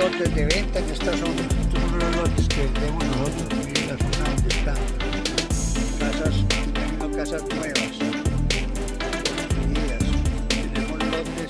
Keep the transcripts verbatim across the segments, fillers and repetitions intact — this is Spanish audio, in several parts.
lotes de venta. En esta zona, estos son los lotes que vendemos nosotros. Miren la zona donde están. Casas, tenemos casas nuevas. Construidas. Tenemos lotes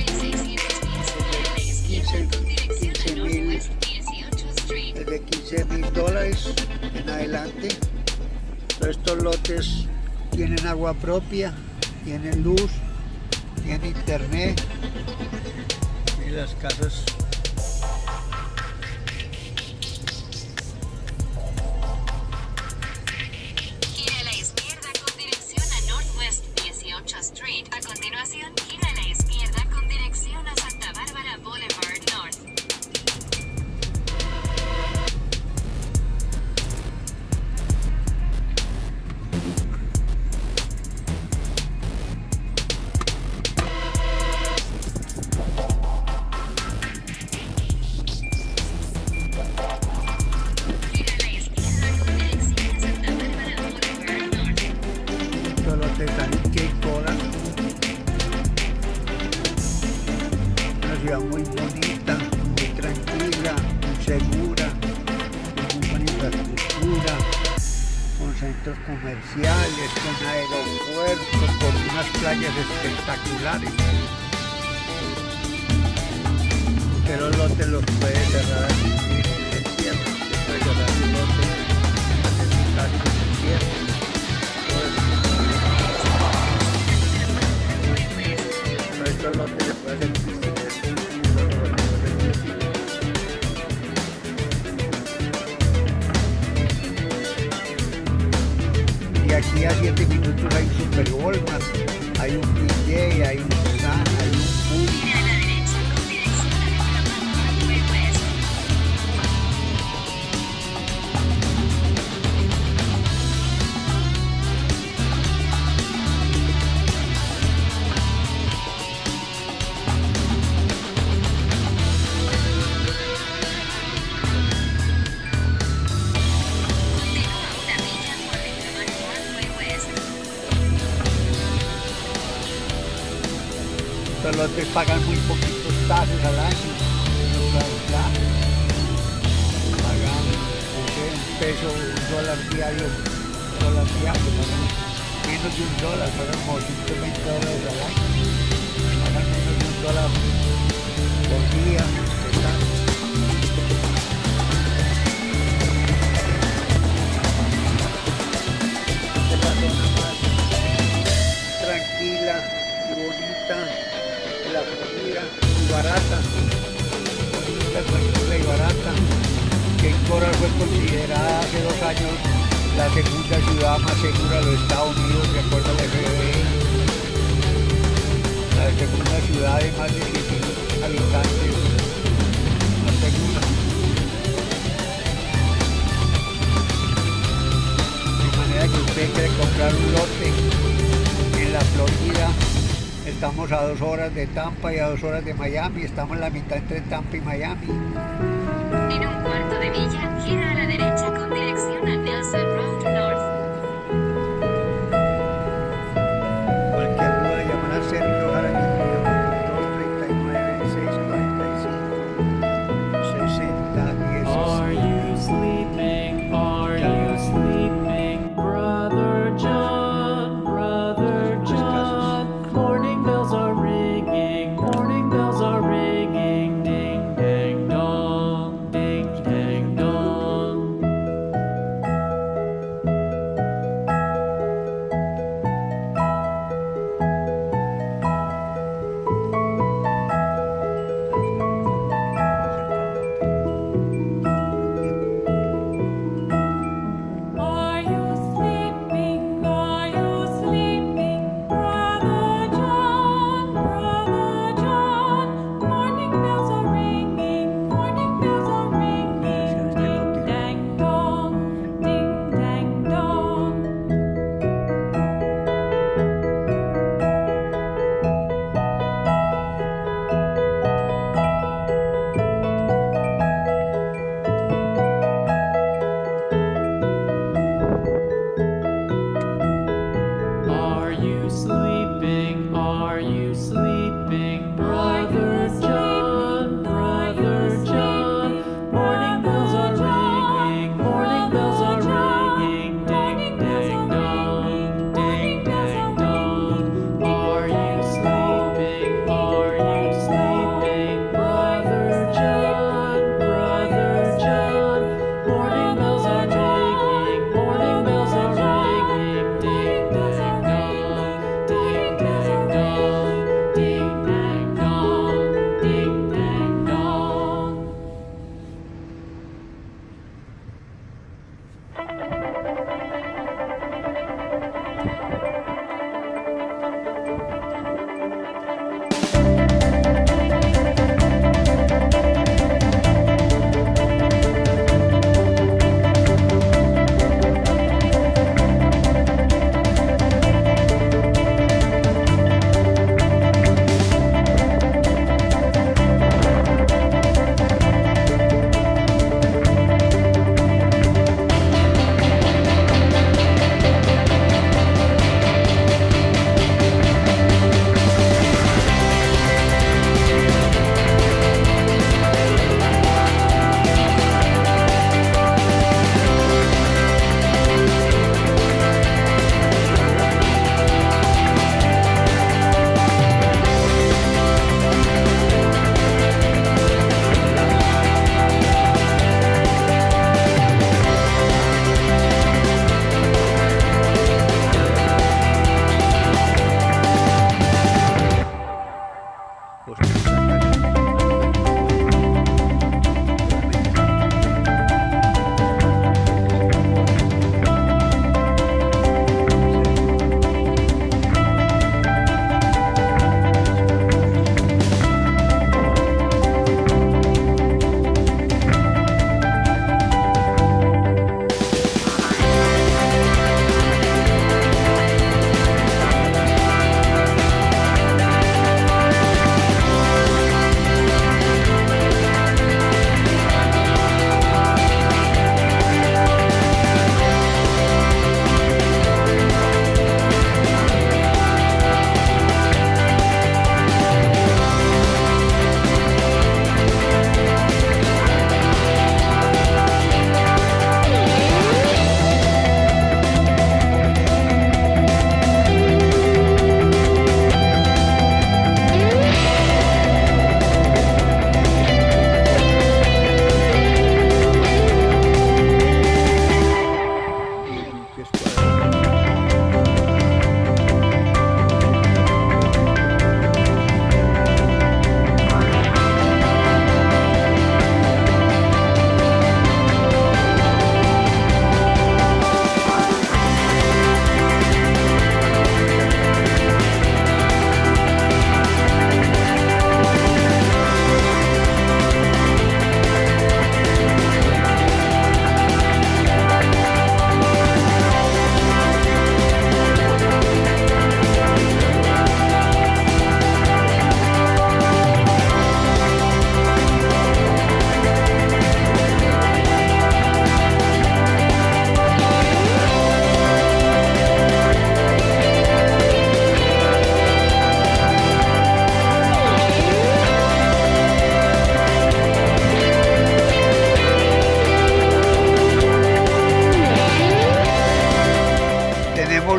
de quince mil dólares en adelante. Estos lotes tienen agua propia, tienen luz, tienen internet y las casas. Gira a la izquierda con dirección a Northwest dieciocho Street. A continuación, gira a la izquierda con dirección a Santa Bárbara Boulevard North. Una ciudad muy bonita, muy tranquila, muy segura, con muy buena infraestructura, con centros comerciales, con aeropuertos, con unas playas espectaculares. Pero los lotes los puede cerrar aquí, el cierre, se puede cerrar un lote, hacer un taxi, el cierre. Estos lotes se puede hacer piscinas. Y aquí a siete minutos hay un Super Walmart, hay un P J, hay un Sun, hay un Food. Los lotes pagan muy poquitos taxes al año, pagan un peso, un dólar diario, un dólar diario, menos de un dólar, pagan como ciento veinte dólares al año, pagan menos de un dólar por día de taxes. Esta es la zona más tranquila y bonita de la Florida, y barata, bonita, tranquila y barata, que Coral fue considerada hace dos años la segunda ciudad más segura de los Estados Unidos, de acuerdo al F B I, la segunda ciudad de más de cien mil habitantes más segura. De manera que usted quiere comprar un lote en la Florida. Estamos a dos horas de Tampa y a dos horas de Miami. Estamos en la mitad entre Tampa y Miami. En un cuarto de milla, gira a la derecha con dirección a Nelson Road North. Cualquier duda, llamar a Sergio Jaramillo, dos tres nueve, seis cuatro cinco, seis cero uno Are seis. you sleeping? Are you sleeping? Brother John, Brother John. Morning bells are ringing, morning bells are ringing. Ding dang dong, ding dang dong.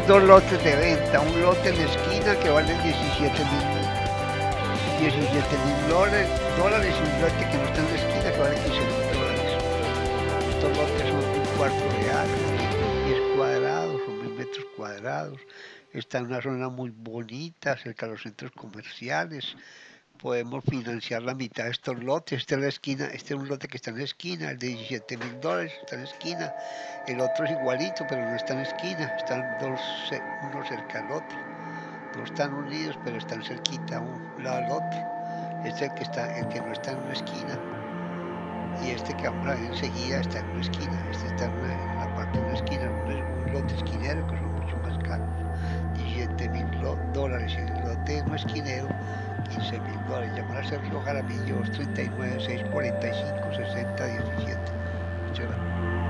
dos lotes de venta, un lote en la esquina que vale diecisiete mil dólares, dólares y un lote que no está en la esquina que vale quince mil dólares. Estos lotes son un cuarto de acre, diez cuadrados o mil metros cuadrados. Está en una zona muy bonita, cerca de los centros comerciales. Podemos financiar la mitad de estos lotes. Este es la esquina, este es un lote que está en la esquina, el de diecisiete mil dólares está en la esquina. El otro es igualito, pero no está en la esquina. Están dos, uno cerca al otro. No están unidos, pero están cerquita un lado al otro. Este es el que está, el que no está en una esquina. Y este que vamos a ver enseguida está en una esquina. Este está en, una, en la parte de una esquina, un, un lote esquinero que son mucho más caros. diecisiete mil dólares y el lote no esquinero, quince mil dólares. Llamar a Sergio Jaramillo, treinta y nueve, seiscientos cuarenta y cinco, sesenta, diecisiete. Muchas gracias.